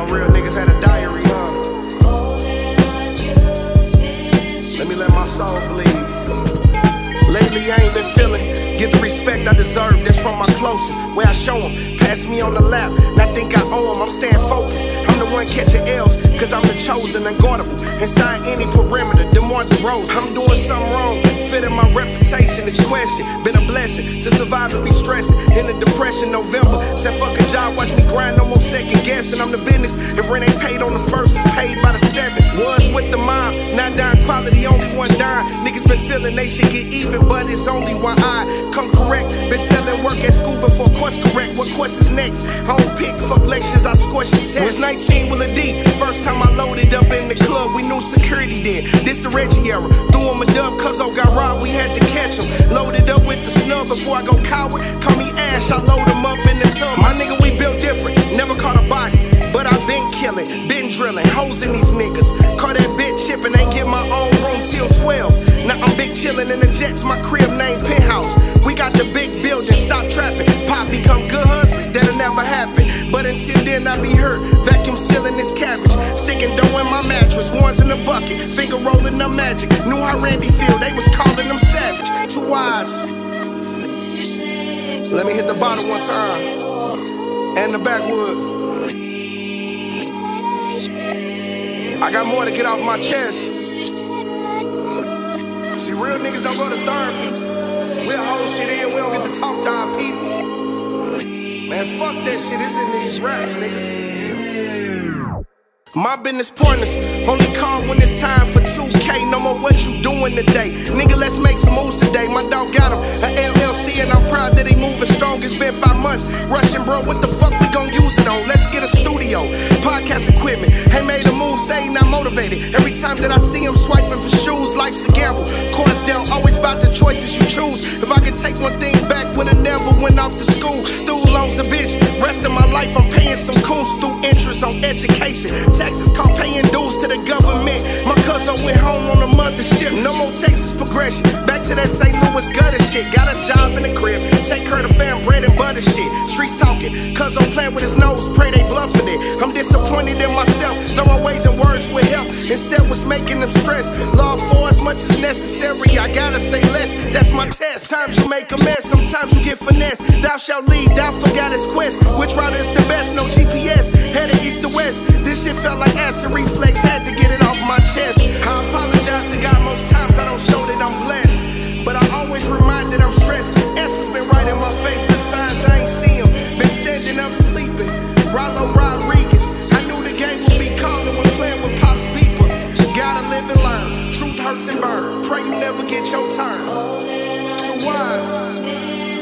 know real niggas had a diary, huh? Let me let my soul bleed. Lately I ain't been feeling, get the respect I deserve, that's from my closest. Where I show them, pass me on the lap, and I think I owe them, I'm staying focused. I'm the one catching L's, cause I'm the chosen, unguardable. Inside any perimeter, DeMar DeRozan. I'm doing something wrong, fitting my reputation, this question. Been a blessing, to survive and be stressing. In the depression, November, said fuck a job, watch me grind, no more second guessing. I'm the business, if rent ain't paid on the first, it's paid by the 7th. Was with the mob, not down quality, only one dime. Niggas been feeling they should get even, but it's only one eye. Come correct, been selling work at school before course correct. What course is next? I don't pick, fuck lectures, I scorch the test. Was 19 with a D, first time I loaded up in the club, we knew security then. This the Reggie era, threw him a dub, Cuzzo got robbed, we had to catch him. Loaded up with the snub before I go coward, call me Ash, I load him up in the tub. My nigga, we built different, never caught a body, but I been killing, been drilling, hoes in these niggas. Caught that bitch chippin', ain't get my own room till 12. Now I'm big chillin' in the jets, my crib named Penthouse. We got the big building, stop trapping. Pop become good husband, that'll never happen. But until then I be hurt, vacuum sealing this cabbage. Sticking dough in my mattress, ones in the bucket, finger rolling up magic. Knew how Randy feel, they was calling them savage. Too wise. Let me hit the bottom one time, and the backwood. I got more to get off my chest. See, real niggas don't go to therapy. We'll hold shit in, we don't get to talk to our people. Man, fuck that shit, it's in these raps, nigga. My business partners only call when it's time for 2K. No more what you doing today. Nigga, let's make some moves today. My dog got him, a LLC, and I'm proud that he moving strong. It's been 5 months. Rushing, bro, what the fuck we gon' use it on? Let's get a studio, podcast equipment. Ain't made a move, say not motivated. Every time that I see him swiping for shoes, life's a gamble. Course down, always about the choices you choose. If I could take one thing back, would've never went off to school. Stool owns a bitch. Rest of my life, I'm paying some coons through interest on education. Texas called paying dues to the government. My cousin went home on the mothership. No more Texas progression. Back to that St. Louis gutter shit. Got a job in the crib. Take care of the fam, bread and butter shit. Streets talking. Cousin playing with his nose. Pray they bluffing it. I'm disappointed in myself. Throwing ways and words with help. Instead was making them stress. Love for as much as necessary. I gotta say less. That's my test. Times you make a mess. Sometimes you get finesse. Thou shalt lead. Thou forgot his quest. Which route is the best? No GPS. Headed east to west. This shit felt like acid reflex. Had to get it off my chest. I apologize to God most times I don't show that I'm blessed, but I always remind that I'm stressed. Answers been right in my face, the signs I ain't see them. Been standing up sleeping. Rollo Rodriguez. I knew the game would be calling when playing with Pop's beeper. Gotta live and learn. Truth hurts and burn. Pray you never get your turn. Too wise.